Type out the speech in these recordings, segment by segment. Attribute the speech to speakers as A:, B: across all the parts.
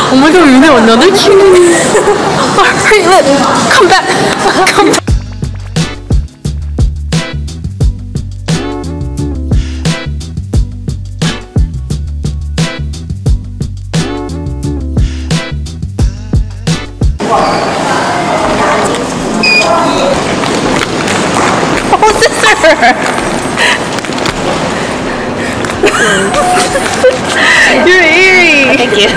A: Oh my god, we have another cutie. Hurry, come back. Come back. Oh, sister! You're eerie!
B: Thank you.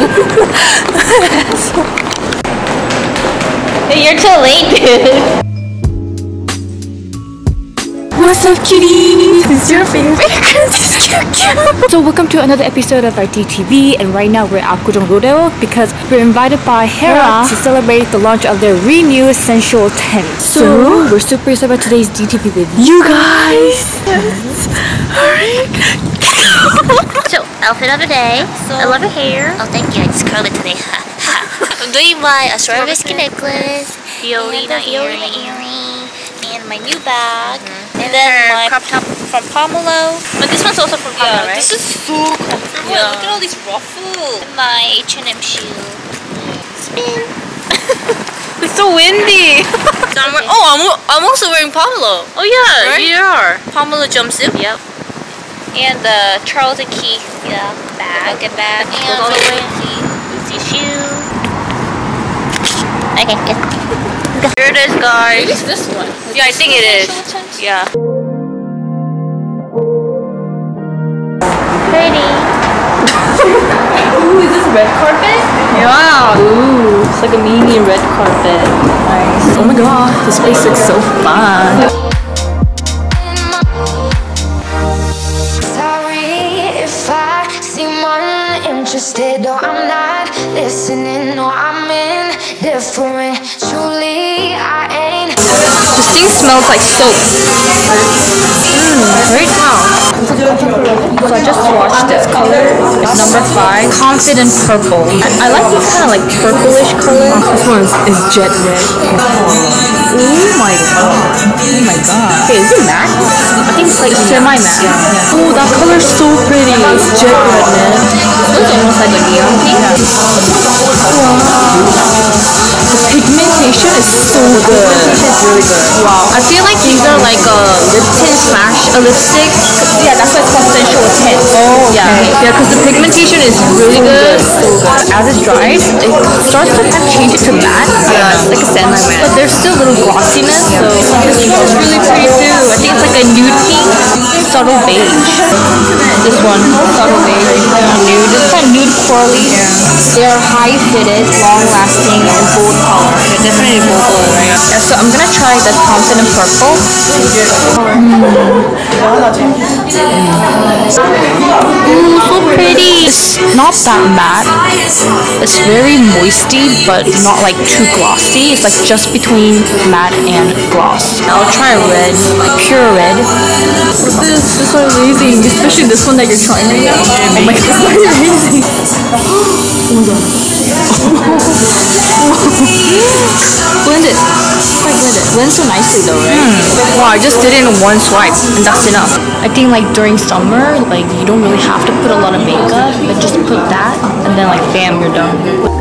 B: Hey, you're too late, dude.
A: What's up, cuties? It's your favorite cute. So welcome to another episode of our DTV, and right now we're at Apgujeong Rodeo because we're invited by Hera to celebrate the launch of their renewed Sensual tent. So we're super excited about today's DTV with you guys. Alright.
B: So, outfit of the day. I love your hair. Oh, thank you. I just curled it today. I'm doing my Swarovski necklace, Fiolina earring, and my new bag, and then my crop top from Pomelo. But this one's also from Pomelo, right? This is so comfortable. Yeah. Look at all these ruffles. And my H&M shoe. Spin.
A: It's so windy.
B: So I'm also wearing Pomelo. Oh yeah, right? You are. Pomelo jumpsuit. Yep. And the Charles & Keith bag. Look at that. And Lucy shoe. Okay, good. Here it is, guys. Maybe it's this one. Yeah, I think it is. Yeah. Pretty.
A: Ooh, is this red carpet? Yeah. Ooh, it's like a mini red carpet. Nice. Oh my god, this place looks so fun.
C: Interested or I'm not listening, or I'm indifferent. Truly, I ain't.
A: This thing smells like soap. Right now. So I just swatched this color. It's number 5. Confident Purple. I like this kind of like purplish color. This one is jet red. Oh my god. Oh my god. Okay, is it matte? I think it's like semi-matte. Yeah. Oh, that color's so pretty. It's jet red, man. This one's almost like a neon pink. Wow. The pigmentation is so good. It's really good. Wow. I feel like these are like a lip tint / a lipstick. Yeah, that's why it's called Sensual Tint. Oh, okay. Yeah, because the pigmentation is really good. So good. As it dries, it starts to kind of change it to matte. Yeah, it's like a semi-matte. But there's still a little glossiness. So this one's really pretty too. I think it's like a nude pink, subtle beige. This one, subtle beige. Nude. It's kind of nude corally. Yeah. They're high fitted, long lasting, and bold color. They're definitely bold color, right? Yeah, so I'm gonna try the Confident Purple. Ooh, so pretty. It's not that matte. It's very moisty, but not like too glossy. It's like just between matte and gloss. I'll try red, like pure red. This is so amazing, especially this one that you're trying right now. Oh my god, it's so amazing. Oh my god. Blend it. Blend it. Blends so nicely though, right? Wow, I just did it in one swipe and that's enough. I think like during summer, like you don't really have to put a lot of makeup, but just put that and then like bam, you're done.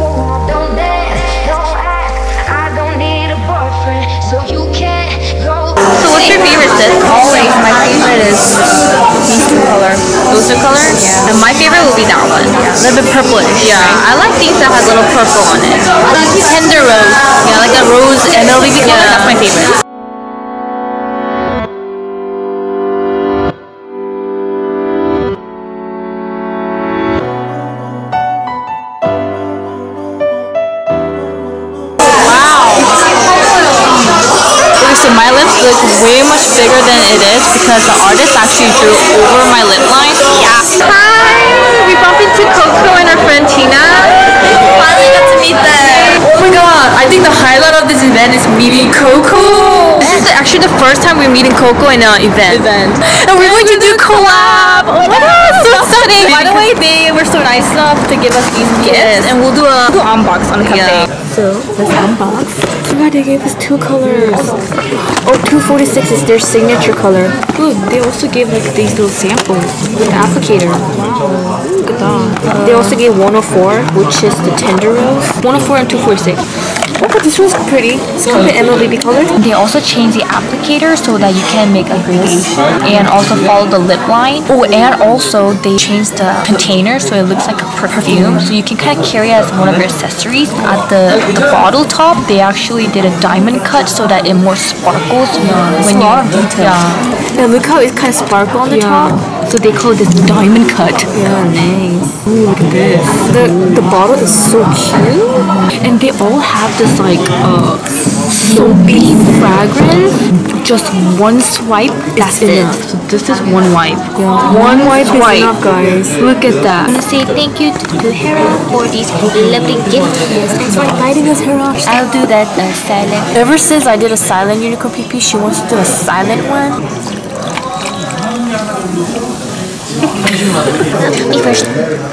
A: So what's your favorite sis? Always, my favorite is these two color. Those two colors? Yeah. And my favorite will be that one. Yeah. A little bit purplish. Yeah. I like things that have a little purple on it. Tender rose. Yeah, like a rose and a baby color. That's my favorite. So my lips look way much bigger than it is because the artist actually drew over my lip line. Yeah. Hi! We bumped into Coco and our friend Tina. Finally got to meet them. Oh my god, I think the highlight of this event is meeting Coco. This is actually the first time we're meeting Coco in an event. And we're going to do collab. Oh my god, so exciting. By the way, they were so nice enough to give us these gifts. And we'll do a unbox on the cafe. So, let's unbox. Oh my god, they gave us 2 colors. Oh, 246 is their signature color. Good, they also gave like these little samples with the applicator. Wow. Look at They also gave 104, which is the tender rose. 104 and 246. Oh, but this one's pretty. It's kind of emerald baby color.
D: They also changed the applicator so that you can make a gradation and also follow the lip line. Oh, and also they changed the container so it looks like a perfume. So you can kind of carry it as one of your accessories. At the bottle top, they actually did a diamond cut so that it more sparkles when you. A lot of detail.
A: Yeah, look how it's kind of sparkle on the top.
D: So they call this diamond cut.
A: Yeah, nice. Ooh, look at this. The bottle is so cute.
D: And they all have this like soapy fragrance. Just one swipe, that's it. So this is one wipe.
A: Yeah. One wipe is enough, guys.
D: Look at that.
B: I want to say thank you to Hera for these lovely gifts.
A: Thanks for inviting us, Hera.
B: I'll do that silent.
D: Ever since I did a silent unicorn PP, she wants to do a silent one.
B: Me first.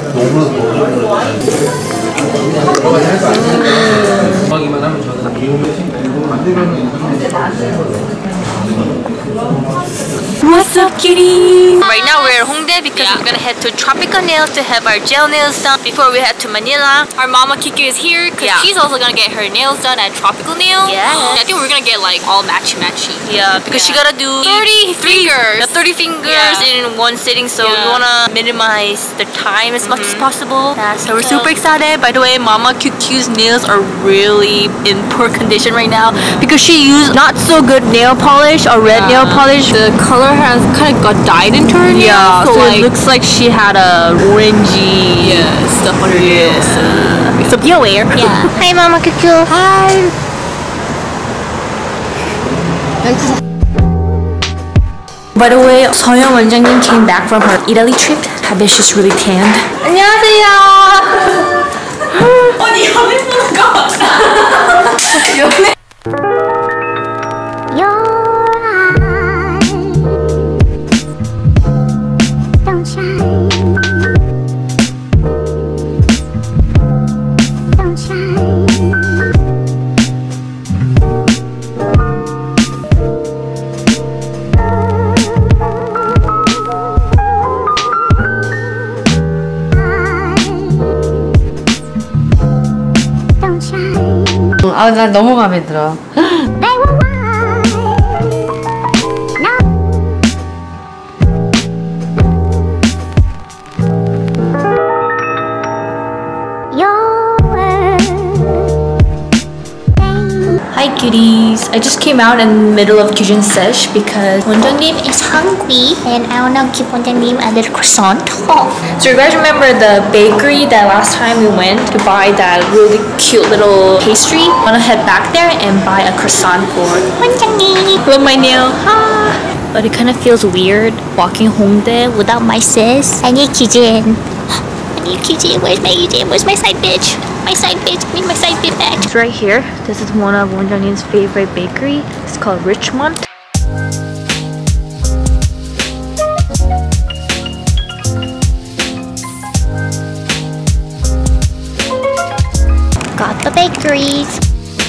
D: What's up, kitty?
B: Right now we're at Hongdae because we're gonna head to Tropical Nails to have our gel nails done before we head to Manila.
D: Our mama Kiki is here because she's also gonna get her nails done at Tropical Nail.
B: Yeah.
D: I think we're gonna get like all matchy.
B: Yeah, because she gotta do
D: 30 fingers.
B: 30 fingers in one sitting, so we wanna minimize the time as much as possible. Yeah,
D: So we're super excited. By the way, Mama QQ's nails are really in poor condition right now because she used not so good nail polish or red nail polish. The color has kind of got dyed into her nails.
A: Yeah,
D: so
A: like,
D: it looks like she had a orangey stuff on her nails. So be aware.
B: Yeah. Hi, Mama Cuckoo.
D: Hi. By the way, 서영 원장님 came back from her Italy trip. I bet she's really tanned.
B: 안녕하세요.
C: Don't shine. Don't shine. Don't shine.
E: 아, 나 너무 마음에 들어.
C: They were right. No. Your word.
D: Hi cuties. I just came out in the middle of Kyujin sesh because
B: 원장님 is hungry and I wanna give 원장님 a little croissant.
D: So you guys remember the bakery that last time we went to buy that really cute little pastry? I wanna head back there and buy a croissant for
B: 원장님.
D: Look my nail.
B: But it kind of feels weird walking Hongdae without my sis. I need Kyujin. I need Kyujin. Where's my Kyujin? Where's my side bitch? My side bitch. I need my side bitch back.
D: It's right here. This is one of 원장님's favorite bakery. It's called Richmond.
B: Got the bakeries.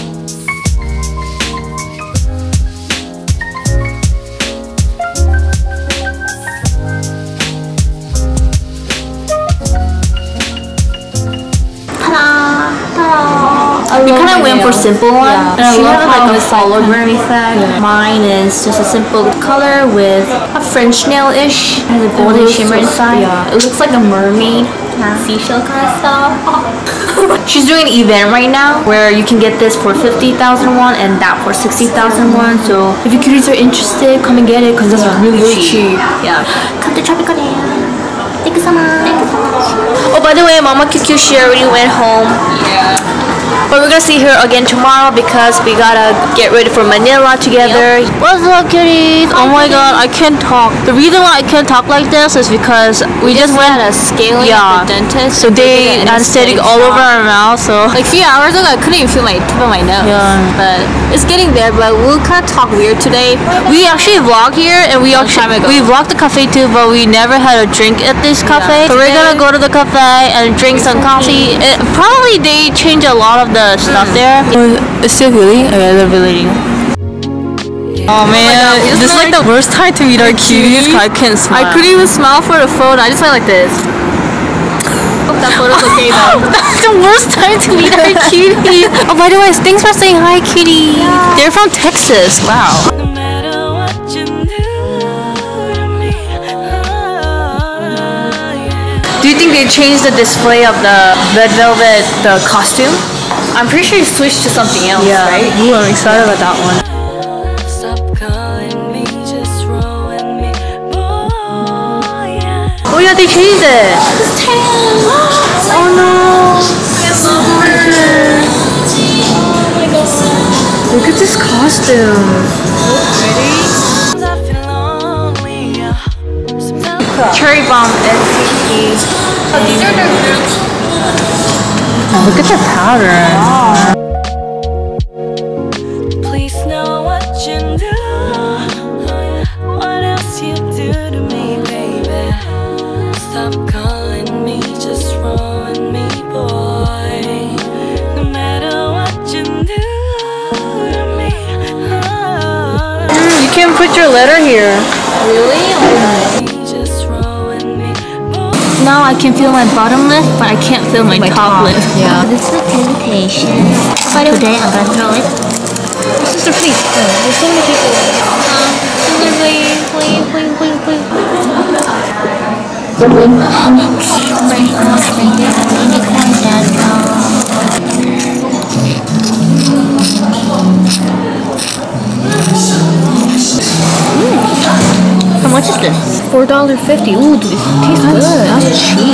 D: We kind of went for simple one. And I love how it's hologram effect. Mine is just a simple color with a French nail-ish. Has a golden shimmer inside. Yeah, it looks like a mermaid. Seashell kind of stuff. She's doing an event right now where you can get this for 50,000 won and that for 60,000 won. So if you cuties are interested, come and get it because that's really cheap. Yeah.
B: Come to Tropical Nail. Thank you so much. Thank you so much.
D: Oh, by the way, Mama QQ, she already went home. Yeah. But we're gonna see her again tomorrow because we gotta get ready for Manila together. What's up, kitties? Oh my god, I can't talk. The reason why I can't talk like this is because we just went
A: a scaling
D: at
A: the dentist.
D: So they
A: did an
D: anesthetic
A: anesthetic
D: all
A: shot.
D: over our mouth. So
A: Like a few hours ago, I couldn't even feel my tip of my nose.
D: Yeah.
A: But it's getting there. But we'll kind of talk weird today.
D: we actually vlog here and we
A: time ago.
D: vlogged the cafe too, but we never had a drink at this cafe. So we're gonna go to the cafe and drink some coffee. Probably they change a lot of the stuff there.
A: It's still really?
D: Okay, they're relating. Oh man, this is like the worst time to meet our cuties. I can't smile.
A: I couldn't even smile for the phone. I just went like this.
D: That photo's okay though.
A: That's the worst time to meet our cutie. Oh, by the way, thanks for saying hi, cutie. Yeah. They're from Texas. Wow. Do you think they changed the display of the Red Velvet, the costume? I'm pretty sure you switched to something else, right? Ooh, I'm excited about that one. Oh yeah, they changed it. Oh no. Look at this costume. Cherry Bomb SCP. Oh, these are their groups. Look at the pattern.
E: Please know what you do. What else you do to me, baby? Stop calling me, just rolling me, boy. No matter what you do to me.
A: You can put your letter here.
D: Really? Now I can feel my bottom lip, but I can't feel my top lip.
A: Yeah.
B: This is a presentation. Today I'm gonna throw it.
A: Sister, please. There's so many people.
D: How much is this?
A: $4.50. Ooh, dude, it tastes good. That's cheap.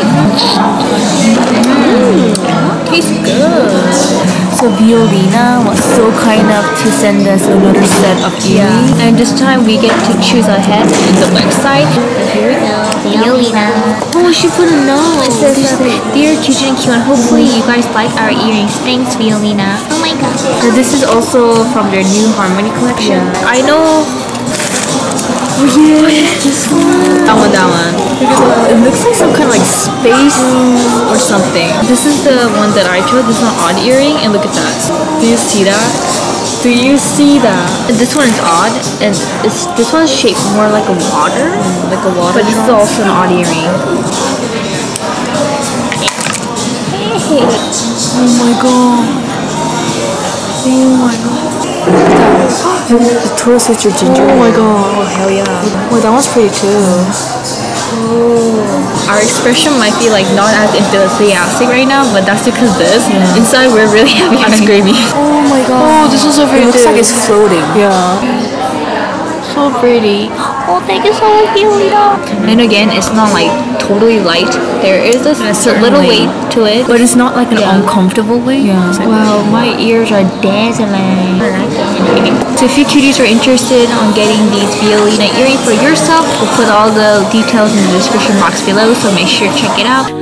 A: Tastes good.
D: So Violina was so kind enough to send us another set of earrings. And this time we get to choose a head in the website.
B: Here we go. Violina.
D: Oh, she put a note.
B: It says, Dear Kijun and Kyun, hopefully you guys like our earrings. Thanks, Violina. Oh my god.
D: So this is also from their new Harmony collection. I know.
A: Oh yeah, this one. That one.
D: It looks like some kind of like space or something. This is the one that I chose. This is an odd earring, and look at that. Do you see that? Do you see that? And this one is odd, and this one is shaped more like a water, But this is also an odd earring.
A: Oh my god. The Taurus with your ginger. Oh my god.
D: Oh hell yeah.
A: Oh, that one's pretty too.
D: Our expression might be like not as enthusiastic right now, but that's because inside we're really happy.
A: I'm screaming. Oh my god. Oh, this is so pretty. It looks like it's floating. Yeah.
D: So pretty.
B: Oh, thank you so much, Violina.
D: And again, it's not like totally light. There is a little weight to it, but it's not like an uncomfortable weight.
A: Yeah.
D: Wow, my ears are dazzling. So if you cuties are interested on getting these Violina earrings for yourself, we'll put all the details in the description box below, so make sure to check it out.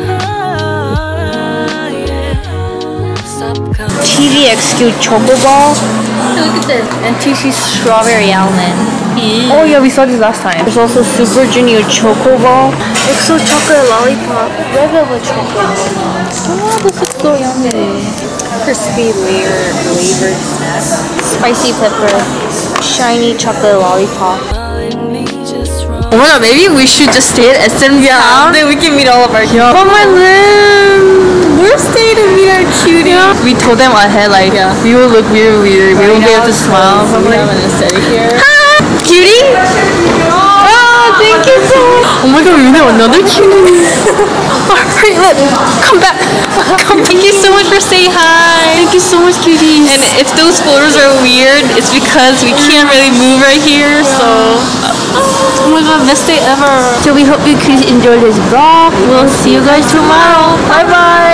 D: TVXQ Choco Ball. Look at this. And TC Strawberry Almond.
A: Oh yeah, we saw this last time.
D: There's also Super Junior Choco Ball.
A: EXO chocolate lollipop.
D: Red velvet chocolate. Oh, this looks so yummy. Crispy layer flavored snack. Spicy pepper. Shiny chocolate lollipop.
A: Oh my god, maybe we should just stay at SM Town. Then we can meet all of our cuties. Oh my limb! We're staying to meet our cuties. We told them ahead, like, we will look weird. We won't be able to smile. So I'm gonna sit here. Cutie? Oh, thank you so much. Oh my god, we know another cutie. Hurry, come back. Thank you so much for saying hi. Thank you so much, cuties. And if those photos are weird, it's because we can't really move right here, so. Oh my god, best day ever.
D: So we hope you guys enjoyed this vlog. We'll see you guys tomorrow. Bye bye.